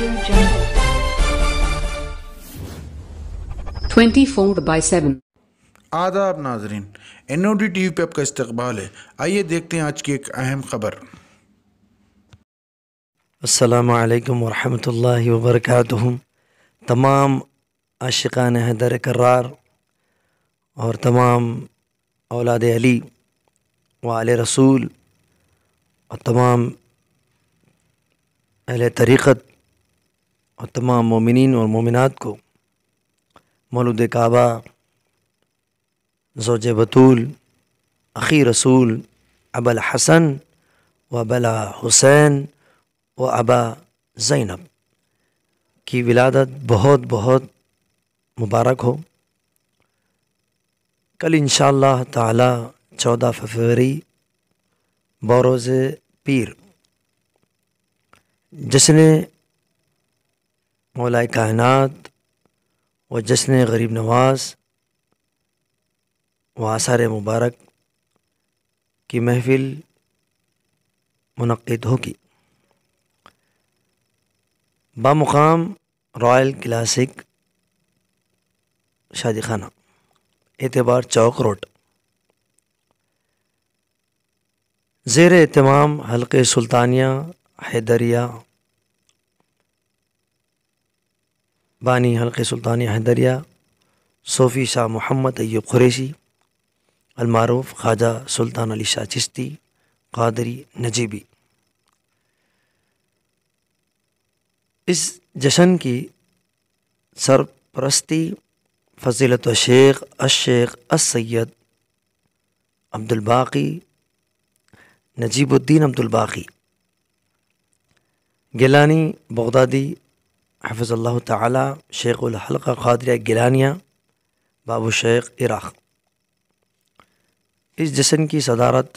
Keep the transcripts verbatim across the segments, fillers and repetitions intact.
Twenty four by seven. आदाब नाजरीन, N O D T V पे आपका इस्तकबाल है। आइए देखते हैं आज की एक अहम खबर। अस्सलामु अलैकुम वरहमतुल्लाहि वबरकातुहू। तमाम आशिकान हैदर करार और तमाम औलाद अली व आले रसूल और तमाम अहले तरीक़त और तमाम मोमिनीन और मोमिनात को मौलूद काबा, ज़ौज बतूल, अख़ी रसूल अबल हसन व बला हुसैन व अबा ज़ैनब की विलादत बहुत बहुत मुबारक हो। कल इंशाअल्लाह ताला चौदह फरवरी बरोज़ पीर जश्न मौलाए कायनात व जश्न गरीब नवाज व आसार मुबारक की महफिल मुनक़्क़िद होगी। बामुक़ाम रॉयल क्लासिक शादी खाना, एतबार चौक रोड, ज़ेर एहतमाम हल्क़े सुल्तानिया हैदरिया, बानी हल्क़े सुल्तानिया हैदरिया सूफ़ी शाह मोहम्मद अय्यूब क़ुरैशी अलमारूफ़ ख्वाजा सुल्तान अली शाह चिश्ती क़ादरी नजीबी। इस जश्न की सरपरस्ती फ़ज़ीलत व शेख अश-शेख अस-सैयद अब्दुल बाक़ी नजीबुद्दीन अब्दुल बाक़ी गिलानी बगदादी हफ़िज़ल्लाहु ताला शेख़ुल हल्क़ा क़ादरिया गिलानिया बाबू शेख इराक़। इस जश्न की सदारत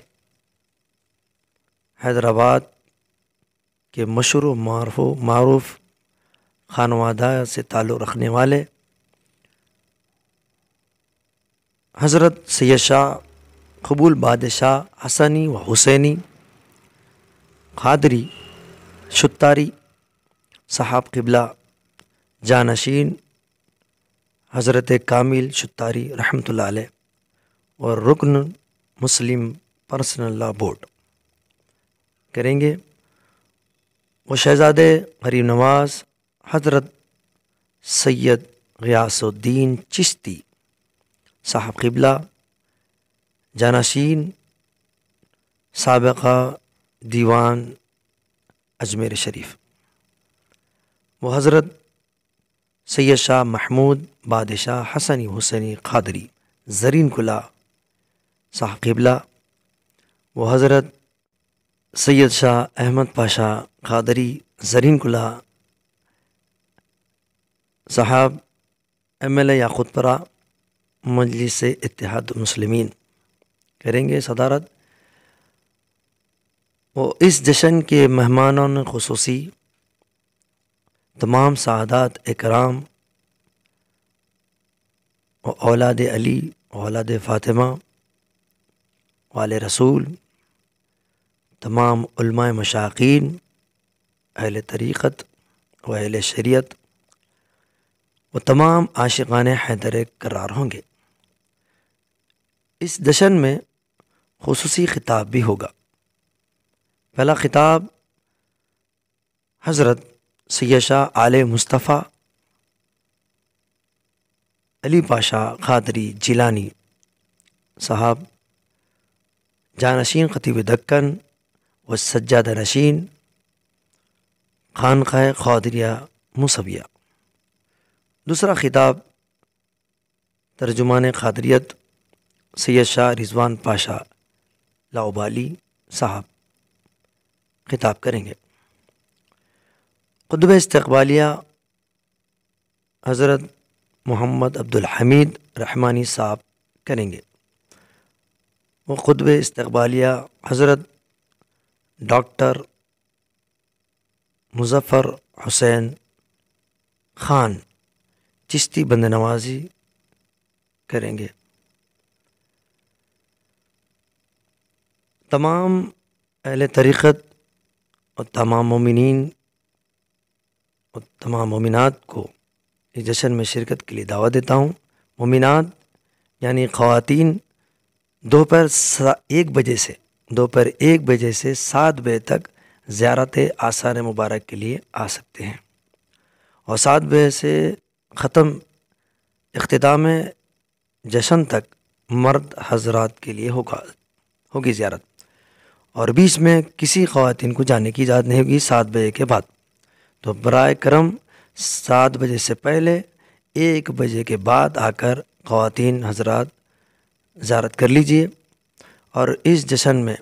हैदराबाद के मशहूर मारूफ़ खानवादा से ताल्लुक़ रखने वाले हज़रत सैयद शाह क़बूल बादशाह हसनी व हुसैनी क़ादरी शुत्तारी साहब क़िबला जानशीन हज़रत कामिल शुत्तारी रहमतुल्लाह अलैह और रुकन मुस्लिम पर्सनल लॉ बोर्ड करेंगे। वो शहज़ादे गरीब नवाज़ हज़रत सैयद ग़ियासुद्दीन चिश्ती साहब क़िबला जानशीन साबिक़ा दीवान अजमेर शरीफ, वो हज़रत सैयद शाह महमूद बादशाह हसनी हुसैनी क़ादरी ज़रीन कुला साहब क़िबला, वो हज़रत सैयद शाह अहमद पाशा क़ादरी ज़रीन कुला साहब एम एल ए याक़ूतपुरा मजलिस इत्तेहाद मुस्लिमीन करेंगे सदारत। वो इस जश्न के मेहमानान ख़ुसूसी तमाम सादात इकराम व औलाद अली औलाद फ़ातिमा वाले रसूल, तमाम उलमाए मशाक़ीन, अहले तरीक़त व अहले शरीयत व तमाम आशिक़ान हैदर करार होंगे। इस जश्न में ख़ुसूसी ख़िताब भी होगा। पहला ख़िताब हज़रत सैयद शाह आले मुस्तफ़ा अली पाशा क़ादरी जिलानी साहब जानशीन ख़तीब दक्कन व सज्जादा नशीन खानक़ाह क़ादरिया मुसविया। दूसरा ख़िताब तर्जुमान क़ादरियत सैयद शाह रिज़वान पाशा लाउबाली साहब ख़िताब करेंगे। ख़ुतबा इस्तक़बालिया हज़रत मोहम्मद अब्दुल हमीद रहमानी साहब करेंगे। वो ख़ुतबा इस्तक़बालिया हज़रत डॉक्टर मुज़फ़्फ़र हुसैन ख़ान चिश्ती बंद नवाज़ी करेंगे। तमाम अहले तरीक़त और तमाम मोमिनीन تمام مومنات کو اس جشن میں شرکت کے لیے دعوت دیتا ہوں۔ مومنات یعنی خواتین دوپہر ایک بجے سے دوپہر ایک بجے سے سات بجے تک زیارت آثار مبارک کے لیے آ سکتے ہیں، اور سات بجے سے ختم اختتام جشن تک مرد حضرات کے لیے ہوگا ہوگی زیارت، اور بیچ میں کسی خواتین کو جانے کی اجازت نہیں ہوگی سات بجے کے بعد۔ تو برائے کرم سات بجے سے پہلے ایک بجے کے بعد آ کر خواتین حضرات زیارت کر لیجئے، اور اس جشن میں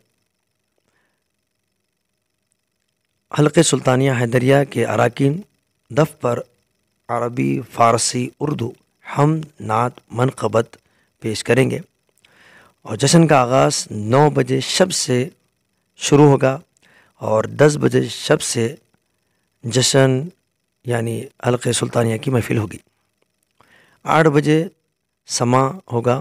حلقہ سلطانیہ حیدریہ کے اراکین دف پر عربی، فارسی، اردو حمد، نعت، منقبت پیش کریں گے، اور جشن کا آغاز نو بجے شب سے شروع ہوگا، اور دس بجے شب سے جشن یعنی حلقہ سلطانیہ کی محفل ہوگی۔ آٹھ بجے سماع ہوگا۔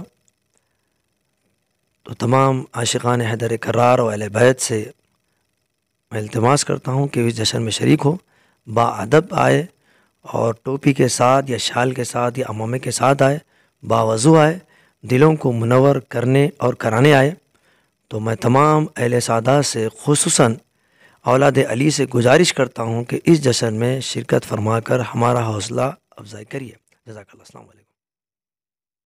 تو تمام عاشقان حیدر کرار و اہل بیت سے میں التماس کرتا ہوں کہ اس جشن میں شریک ہو، با ادب آئے، اور ٹوپی کے ساتھ یا شال کے ساتھ یا عمامے کے ساتھ آئے، باوضو آئے، دلوں کو منور کرنے اور کرانے آئے۔ تو میں تمام اہل سعادت سے خصوصاً اولاد علی سے گزارش کرتا ہوں کہ اس جشن میں شرکت فرما کر ہمارا حوصلہ افزائی کریے۔ جزاک اللہ، السلام علیکم۔